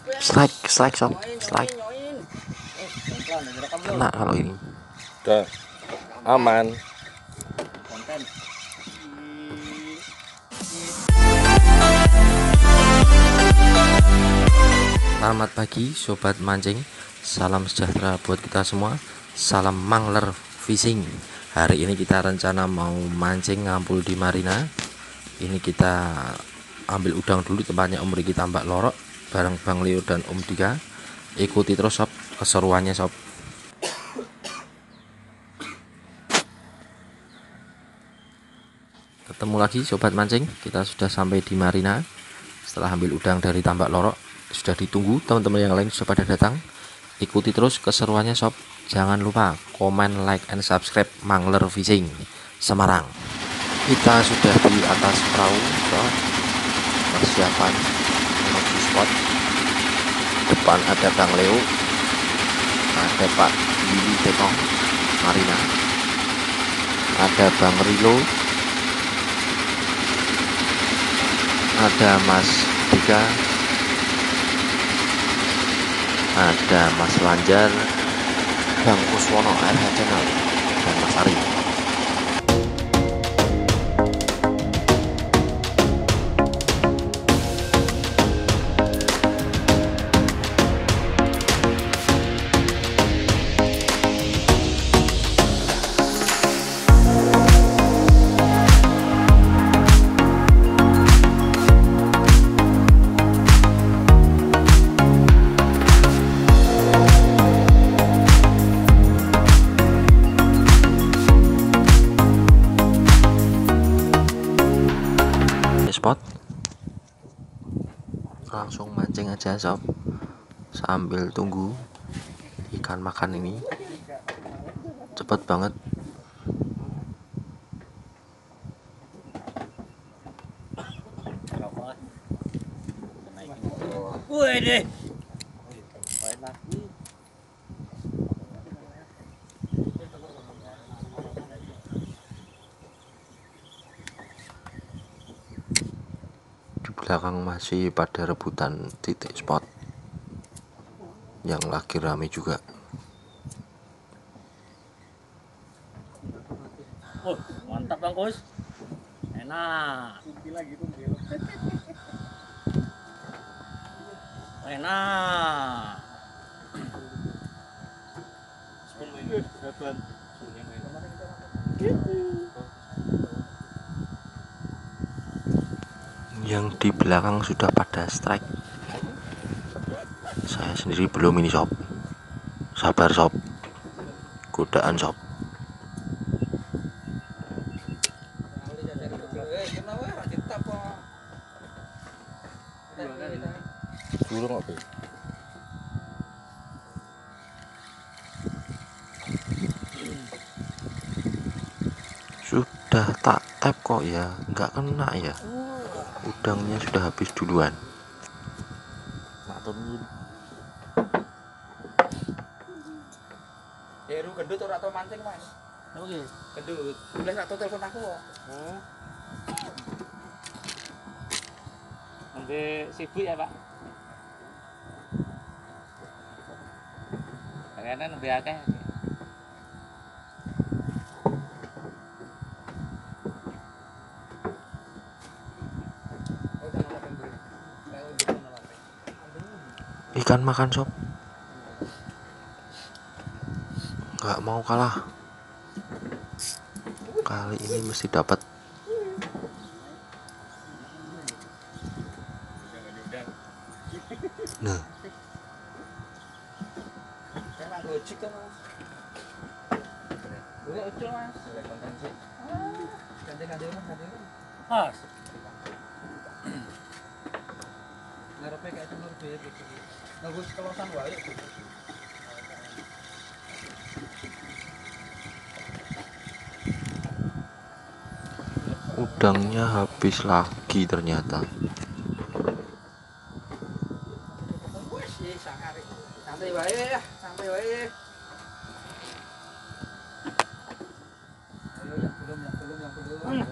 Strike sob, strike. Kena kalau ini. Udah aman. Selamat pagi sobat mancing. Salam sejahtera buat kita semua. Salam mangler fishing. Hari ini kita rencana mau mancing ngampul di marina. Ini kita ambil udang dulu, tempatnya Om Riki Tambak Lorok bareng Bang Leo dan Om Dika. Ikuti terus sob keseruannya sob. Ketemu lagi sobat mancing, kita sudah sampai di marina. Setelah ambil udang dari Tambak Lorok, sudah ditunggu teman-teman yang lain sudah pada datang. Ikuti terus keseruannya sob. Jangan lupa komen, like, and subscribe Mangler Fishing Semarang. Kita sudah di atas perahu sob. Persiapan menuju spot. Depan ada Bang Leo, ada Pak Willy Tekong Marina, ada Bang Rilo, ada Mas Dika, ada Mas Lanjar, Bang Kuswono RH Channel, dan Mas Ari. Spot langsung mancing aja sob, sambil tunggu ikan makan. Ini cepet banget. Wih deh. Di belakang masih pada rebutan titik spot yang lagi rame juga. Mantap Bang Kus. Enak. Enak. Yang di belakang sudah pada strike. Saya sendiri belum ini sob. Sabar sob. Godaan sob. Burung apa? Sudah tak tap kok ya, nggak kena ya. Udangnya sudah habis duluan. Heru gendut ora tau mancing, Mas. Oke, gendut. Boleh sak telepon aku kok. Nanti sibuk ya, Pak. Kayaknya lebih akeh. Ikan makan sob, nggak mau kalah. Kali ini mesti dapat. Nah, Mas. udangnya habis lagi ternyata. Santai wae ya, santai wae. Yang belum.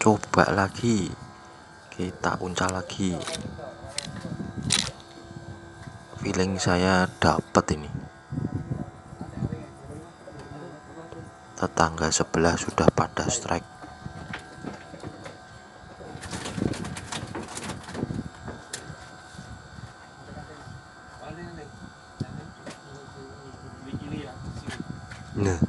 coba lagi, kita uncal lagi. Feeling saya dapet ini. Tetangga sebelah sudah pada strike. Nah,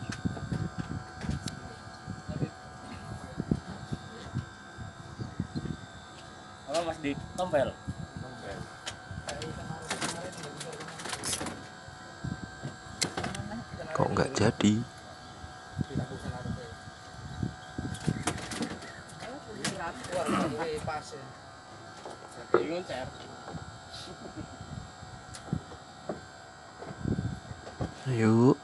Apa Mas di tompel? kok nggak jadi? Yuk.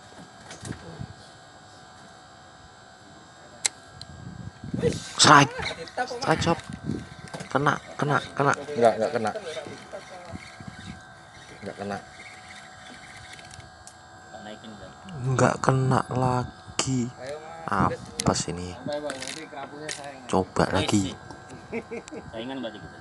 Strike. Strike sob. Kena. Enggak kena. Enggak kena. Naikin kan. Nggak kena lagi. Apa sih ini? Coba lagi. Saingan berarti kita.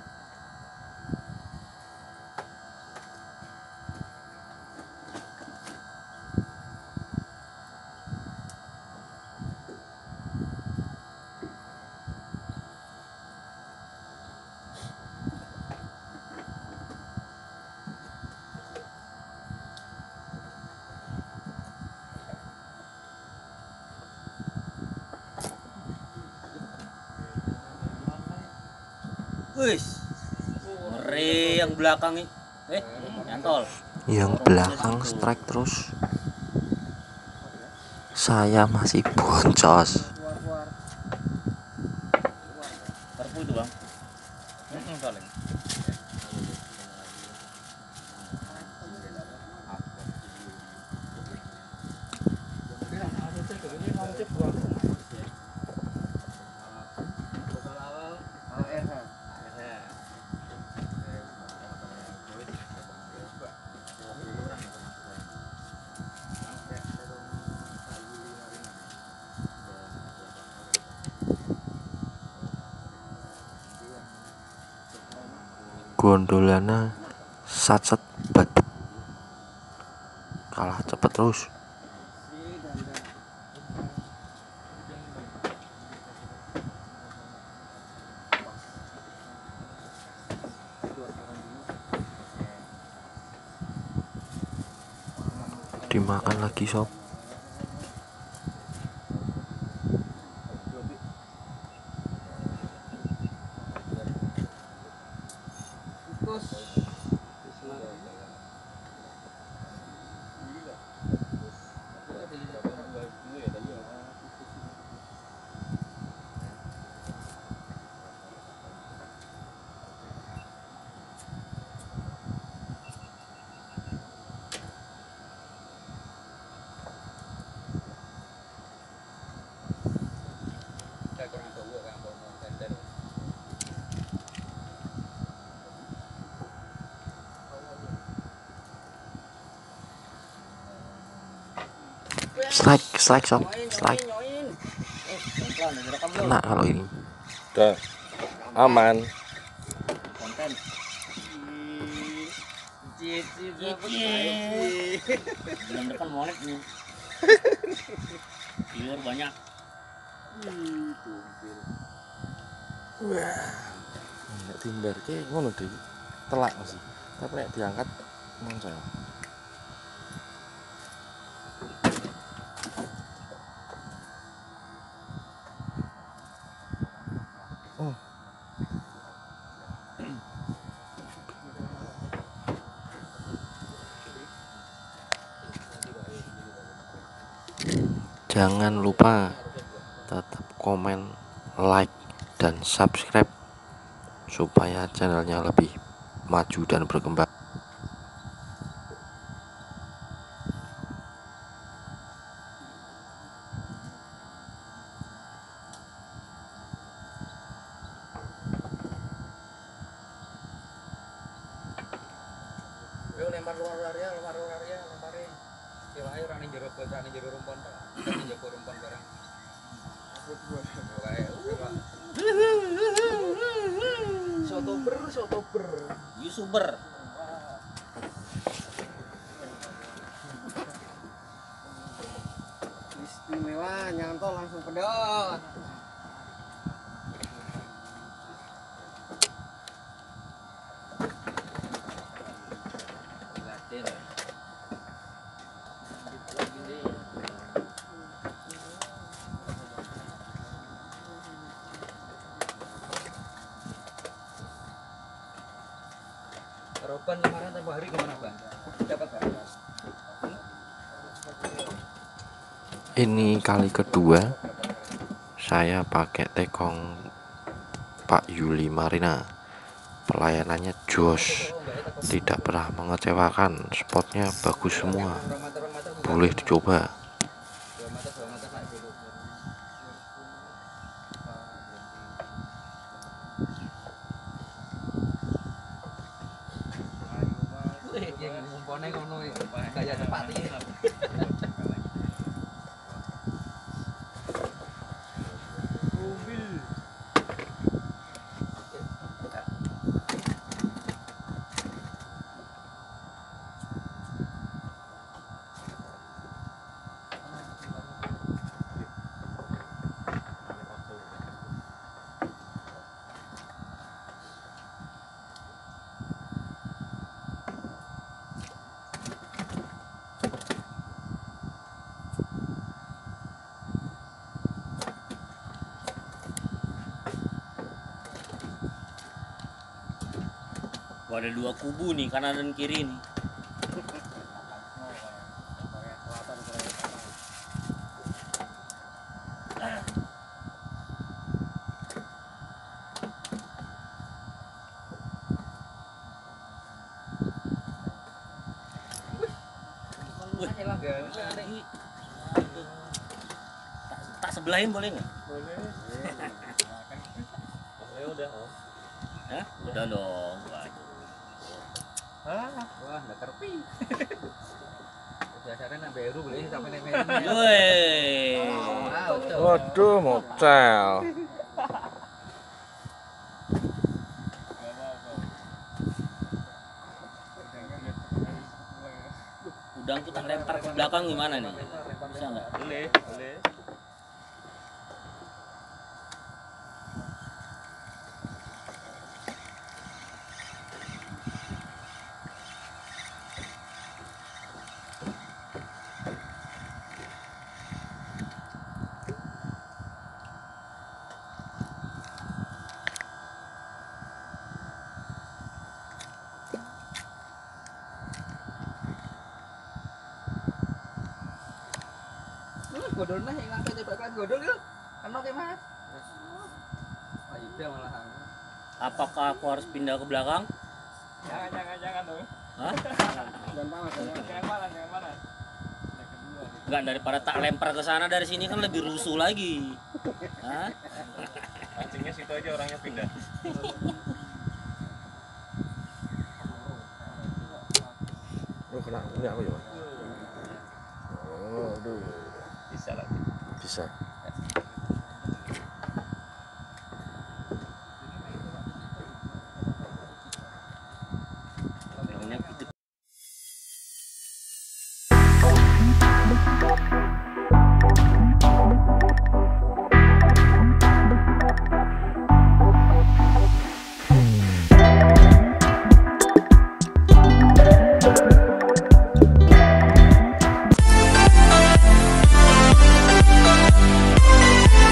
Wis. Ngeri yang belakang nih. Nyantol. Yang belakang strike terus. Saya masih boncos. Perpu itu, Bang. Paling. Gondolana satset baduk. Kalah cepet terus. Dimakan lagi sob. Strike sob, strike. Kena kalau ini. Udah aman. Konten. Bulan depan monet nih. Viewer banyak. Nek timbar ki ngono deh. Telak masih. Tapi nek diangkat moncel. Jangan lupa tetap komen, like, dan subscribe supaya channelnya lebih maju dan berkembang. Lempar luar area, lemparin. Ya ayo rani jero rumpon ta. Jero rumpon barang. Aku buat. Sotober. YouTuber. Istimewa, nyantol langsung pedot. Roban kemarin tempo hari gimana, Bang? Dapat Bang? Ini kali kedua saya pakai tekong Pak Yuli Marina. Pelayanannya jos, tidak pernah mengecewakan, spotnya bagus semua, boleh dicoba. Yang ngumpulnya ngono kayak cepat ini. Wah, ada dua kubu nih, kanan dan kiri nih. Tak sebelahin boleh nggak? Boleh. Udah, Om. Hah? Udah dong. Wah, udah kerpi. Biasanya nak beru beli sampai nek meru. Woi. Waduh, motel. Udang tuh tak lempar ke belakang gimana nih? Bisa nggak? Boleh, boleh. Godolnya hilang ke tebak godol yuk. Kenok ya, Mas. Ayo malahan. Apakah aku harus pindah ke belakang? Jangan dong. Hah? Jangan panas. Enggak, daripada tak lempar ke sana, dari sini kan lebih rusuh lagi. Hah? Pancingnya situ aja, orangnya pindah. Lu kena punya aku ya, Mas? Oh, aduh. Bisa lagi. Bisa.